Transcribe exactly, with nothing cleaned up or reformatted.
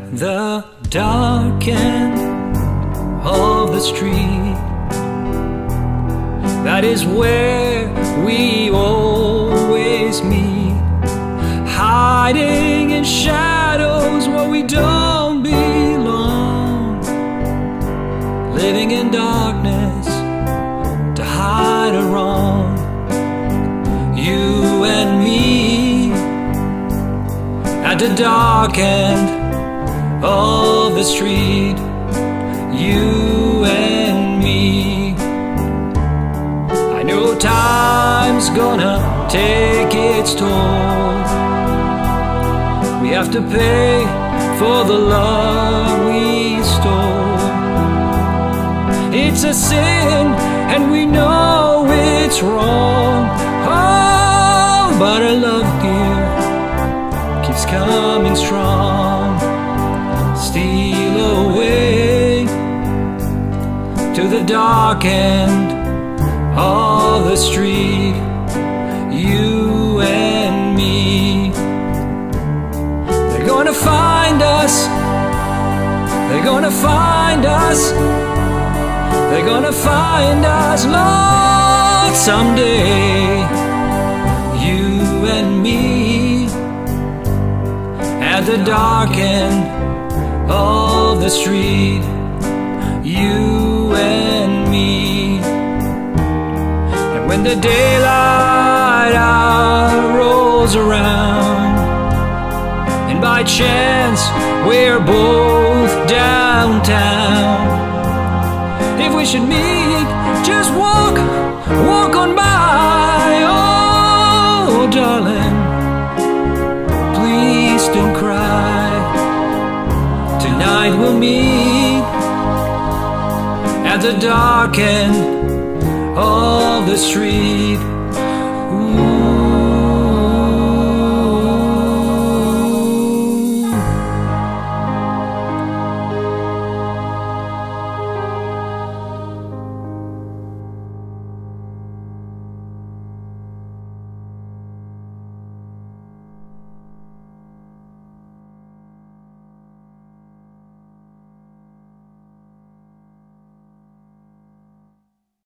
the dark end of the street. That is where we always meet, hiding in shadows where we don't belong, living in darkness to hide a wrong. You and me at the dark end of the street. You and me. I know time's gonna take its toll. We have to pay for the love we stole. It's a sin and we know it's wrong. Oh, but our love, dear, keeps coming strong. Steal away to the dark end of the street. You and me. They're gonna find us. They're gonna find us. They're gonna find us lost someday. You and me at the dark end of the street. You and me. And when the daylight hour rolls around, and by chance we're both downtown, if we should meet, just walk, walk on by. Oh, darling, please don't cry. Tonight we'll meet at the dark end of the street.